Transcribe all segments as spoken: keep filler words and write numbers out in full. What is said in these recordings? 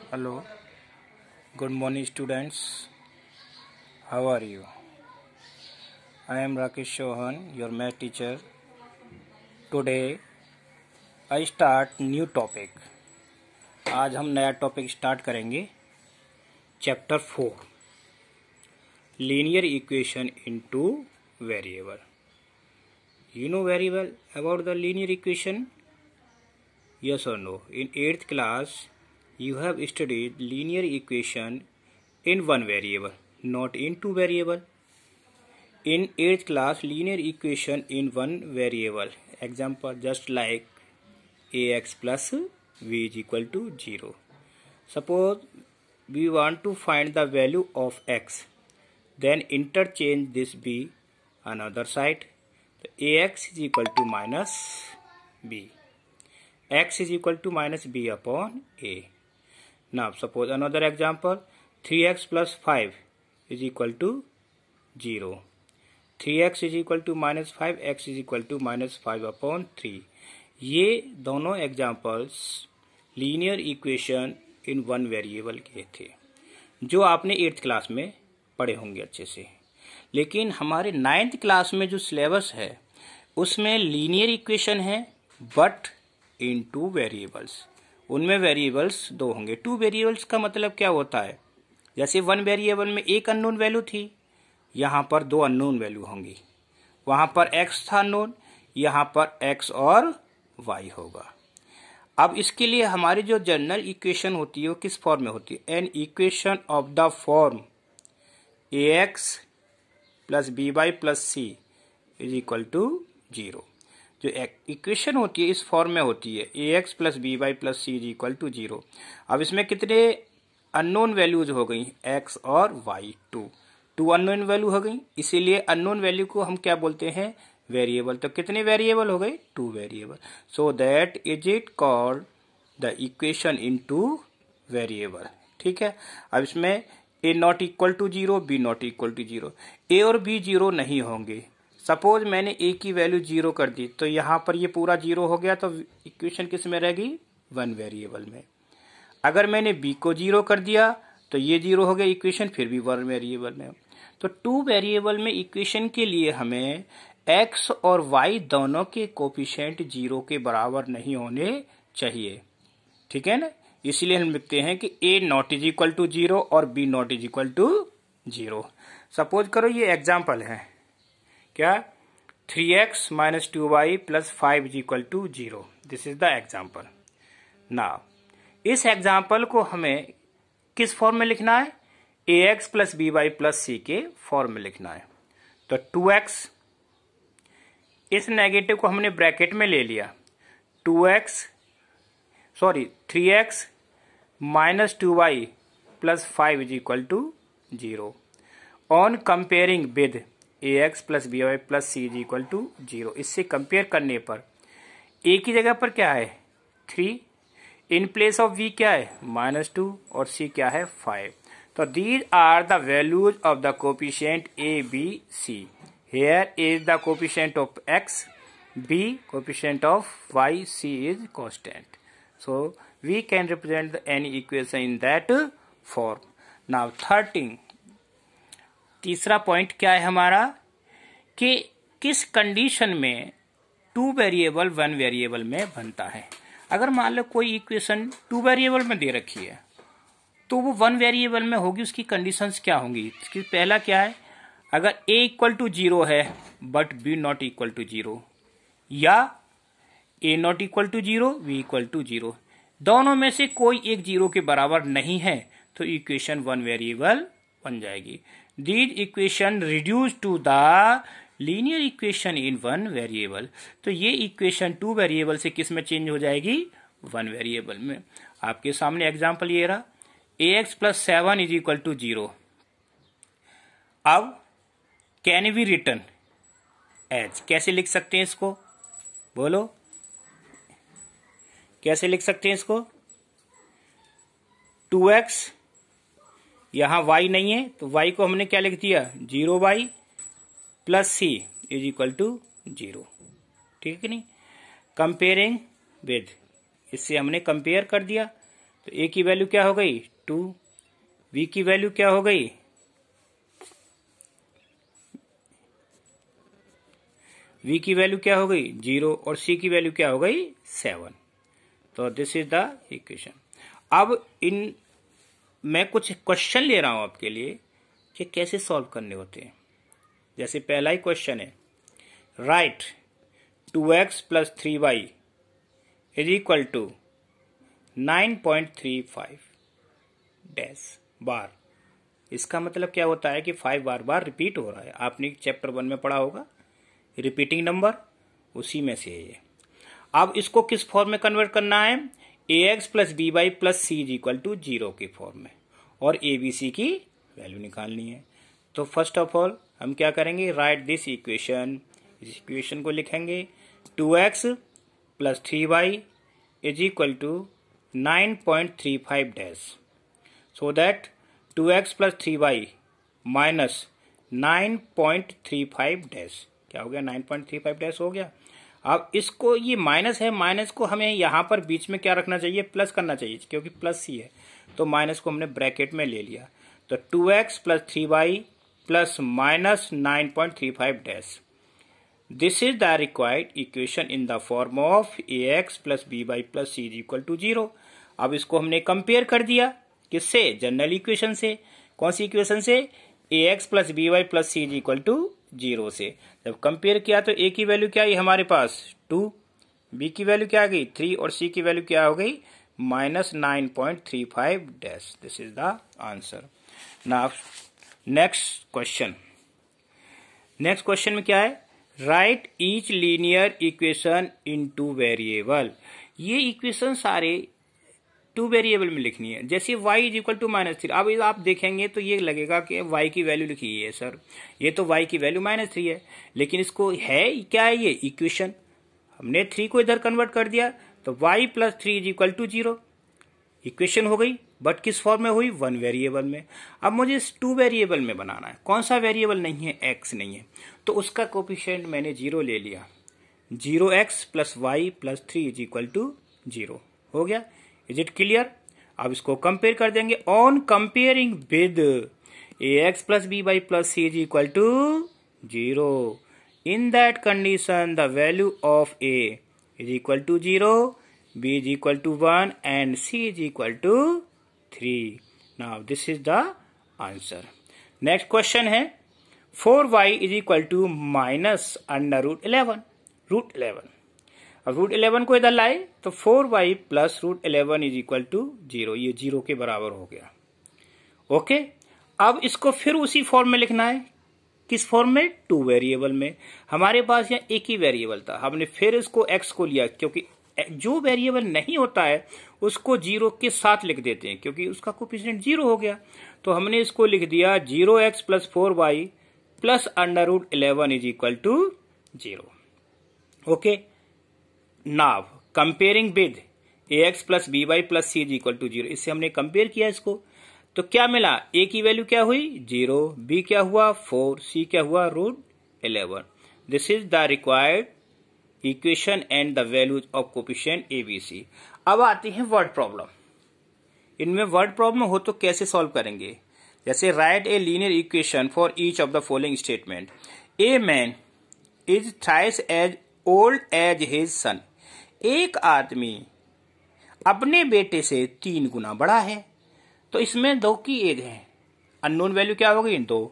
Hello, good morning students. How are you? I am Rakesh Chauhan, your math teacher. Today I start new topic. आज हम नया topic start करेंगे. Chapter four, linear equation in two variable. You know very well about the linear equation? Yes or no? In eighth class, you have studied linear equation in one variable, not in two variable. In eighth class, linear equation in one variable. Example, just like ax plus v is equal to zero. Suppose we want to find the value of x. Then interchange this b another side. So ax is equal to minus b. X is equal to minus b upon a. Now suppose another example, three x plus five is equal to zero. three x is equal to minus five, x is equal to minus five upon three. ये दोनों examples linear equation in one variable के थे जो आपने eighth class में पढ़े होंगे अच्छे से. लेकिन हमारे नाइन्थ क्लास में जो सिलेबस है उसमें लीनियर इक्वेशन है बट इन टू वेरिएबल्स. उनमें वेरिएबल्स दो होंगे. टू वेरिएबल्स का मतलब क्या होता है? जैसे वन वेरिएबल में एक अननोन वैल्यू थी, यहाँ पर दो अननोन वैल्यू होंगी. वहां पर x था अननोन, यहाँ पर x और y होगा. अब इसके लिए हमारी जो जनरल इक्वेशन होती है वो किस फॉर्म में होती है? An equation of the form a x plus b y plus c is equal to zero. जो इक्वेशन होती है इस फॉर्म में होती है a x plus b y plus c is equal to zero. अब इसमें कितने अननोन वैल्यूज हो गई? x और y. Two two unknown value हो गई, इसीलिए अननोन वैल्यू को हम क्या बोलते हैं? वेरिएबल. तो कितने वेरिएबल हो गए? Two variable. So that is it called the equation in two variable. ठीक है. अब इसमें a not equal to zero, b not equal to zero. a और b जीरो नहीं होंगे. सपोज मैंने a की वैल्यू जीरो कर दी तो यहाँ पर ये पूरा जीरो हो गया, तो इक्वेशन किस में रहेगी? वन वेरिएबल में. अगर मैंने b को जीरो कर दिया तो ये जीरो हो गया, इक्वेशन फिर भी वन वेरिएबल में. तो टू वेरिएबल में इक्वेशन के लिए हमें x और y दोनों के कोफिशिएंट जीरो के बराबर नहीं होने चाहिए. ठीक है ना. इसलिए हम लिखते हैं कि a not is equal to zero और b not is equal to zero. Suppose करो ये एग्जाम्पल है क्या? Three x minus two y plus five is equal to zero. This is the example. Now इस एग्जाम्पल को हमें किस form में लिखना है? A x plus b y plus c के फॉर्म में लिखना है. तो टू एक्स, इस नेगेटिव को हमने ब्रैकेट में ले लिया. Two x sorry three x minus two y plus five is equal to zero. On comparing with a x plus b y plus c is equal to zero. इससे compare करने पर a की जगह पर क्या है? Three. In place of v क्या है? Minus two. और c क्या है? फाइव. तो these are the values of the coefficient a b c. Here a is the coefficient of x, b coefficient of y, c is constant. So we can represent the any equation in that form. Now thirteen, तीसरा point क्या है हमारा? कि किस condition में two variable one variable में बनता है. अगर मान लो कोई इक्वेशन टू वेरिएबल में दे रखी है तो वो वन वेरिएबल में होगी, उसकी कंडीशंस क्या होंगी? इसकी पहला क्या है? अगर a इक्वल टू जीरो है but b not equal to zero, या a not equal to zero, b equal to zero, दोनों में से कोई एक जीरो के बराबर नहीं है तो इक्वेशन वन वेरिएबल बन जाएगी. These equation reduce to the linear equation in one variable. तो ये इक्वेशन टू वेरिएबल से किस में चेंज हो जाएगी? वन वेरिएबल में. आपके सामने एग्जांपल ये रहा, a x plus seven is equal to zero. अब कैन बी रिटर्न एज, कैसे लिख सकते हैं इसको? बोलो कैसे लिख सकते हैं इसको? टू एक्स, यहां y नहीं है तो y को हमने क्या लिख दिया? Zero y plus c is equal to zero. ठीक है नहीं. कंपेयरिंग विद, इससे हमने कंपेयर कर दिया तो ए की वैल्यू क्या हो गई टू, बी की वैल्यू क्या हो गई v की वैल्यू क्या हो गई जीरो और c की वैल्यू क्या हो गई सेवन। तो दिस इज द इक्वेशन। अब इन मैं कुछ क्वेश्चन ले रहा हूं आपके लिए कि कैसे सॉल्व करने होते हैं। जैसे पहला ही क्वेश्चन है, write two x plus three y is equal to nine point three five dash bar. इसका मतलब क्या होता है कि फाइव बार बार रिपीट हो रहा है। आपने चैप्टर वन में पढ़ा होगा रिपीटिंग नंबर, उसी में से है ये। अब इसको किस फॉर्म में कन्वर्ट करना है, a x plus b y plus c is equal to zero के फॉर्म में, और ए बी सी की वैल्यू निकालनी है। तो फर्स्ट ऑफ ऑल हम क्या करेंगे, राइट दिस इक्वेशन, इस इक्वेशन को लिखेंगे two x plus three y is equal to nine point three five dash, so that two x plus three y minus nine point three five dash क्या हो गया nine point three five dash हो गया। अब इसको, ये minus है, minus को हमें यहां पर बीच में क्या रखना चाहिए, प्लस करना चाहिए, क्योंकि प्लस ही है, तो माइनस को हमने ब्रैकेट में ले लिया। तो two x plus three y plus minus nine point three five dash, this is the required equation in the form of a x plus b y plus c is equal to zero. अब इसको हमने compare कर दिया किससे, general equation से। कौन सी equation से, a x plus b y plus c is equal to zero से। जब कंपेयर किया तो ए की वैल्यू क्या आई हमारे पास टू, बी की वैल्यू क्या आ गई थ्री, और सी की वैल्यू क्या हो गई minus nine point three five dash. This is the answer. Now next question, next question में क्या है, write each linear equation in two variable. ये इक्वेशन सारे टू वेरिएबल में लिखनी है। जैसे y is equal to minus three, अब आप देखेंगे तो ये लगेगा कि y की वैल्यू लिखी है सर, ये तो y की वैल्यू माइनस थ्री है, लेकिन इसको है क्या है ये इक्वेशन, हमने थ्री को इधर कन्वर्ट कर दिया तो y plus three is equal to zero equation हो गई, बट किस फॉर्म में हुई, वन वेरिएबल में। अब मुझे इस टू वेरिएबल में बनाना है, कौन सा वेरिएबल नहीं है, x नहीं है, तो उसका कोफिशिएंट मैंने जीरो ले लिया, zero x plus y plus three is equal to zero is it. इज इट क्लियर। अब इसको कंपेयर कर देंगे, on comparing with a x plus b y plus c is equal to zero, in that condition the value of a is equal to zero, b is equal to one and c is equal to three. Now this is the answer. Next question है, four Y is equal to minus under root eleven, root eleven. अब root eleven को इधर लाए तो four y plus root eleven is equal to zero, ये zero के बराबर हो गया। ओके, अब इसको फिर उसी फॉर्म में लिखना है, किस फॉर्म में, टू वेरिएबल में। हमारे पास यहाँ एक ही वेरिएबल था, हमने फिर इसको एक्स को लिया, क्योंकि जो वेरिएबल नहीं होता है उसको जीरो के साथ लिख देते हैं, क्योंकि उसका कोफिशिएंट जीरो हो गया। तो हमने इसको लिख दिया zero x plus four y plus under root eleven is equal to zero. Okay, now comparing with a x plus b y plus c is equal to zero, इससे हमने compare किया इसको, तो क्या मिला, ए की वैल्यू क्या हुई जीरो, बी क्या हुआ फोर, सी क्या हुआ root eleven. This is the required equation and the values of coefficient a b c. अब आती है वर्ड प्रॉब्लम। इनमें वर्ड प्रॉब्लम हो तो कैसे सॉल्व करेंगे, जैसे write a linear equation for each of the following statement, a man is thrice as old as his son. एक आदमी अपने बेटे से तीन गुना बड़ा है, तो इसमें दो की एज है, अननोन वैल्यू क्या हो गई, दो,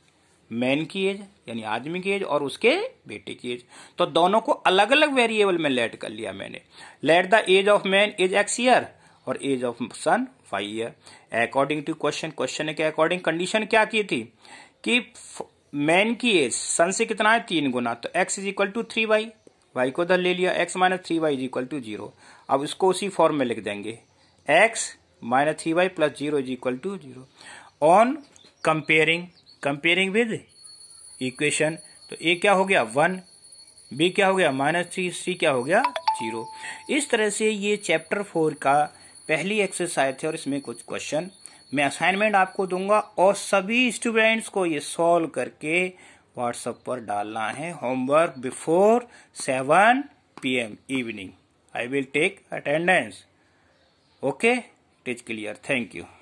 मैन की एज यानी आदमी की एज और उसके बेटे की एज, तो दोनों को अलग अलग वेरिएबल में लेट कर लिया मैंने। Let the age of man is x year और age of son five year according to question. Question के अकॉर्डिंग कंडीशन क्या की थी कि मैन की एज सन से कितना है, तीन गुना, तो x is equal to three y, y को इधर ले लिया, x minus three y is equal to zero. अब इसको उसी फॉर्म में लिख देंगे, x minus three y plus zero is equal to zero. On comparing, comparing with equation, तो ए क्या हो गया वन, बी क्या हो गया माइनस थ्री, सी क्या हो गया जीरो। इस तरह से ये चैप्टर फोर का पहली एक्सरसाइज थे, और इसमें कुछ क्वेश्चन मैं असाइनमेंट आपको दूंगा, और सभी स्टूडेंट्स को ये सॉल्व करके व्हाट्सएप पर डालना है, homework before seven p m evening. I will take attendance. Okay, it is clear. Thank you.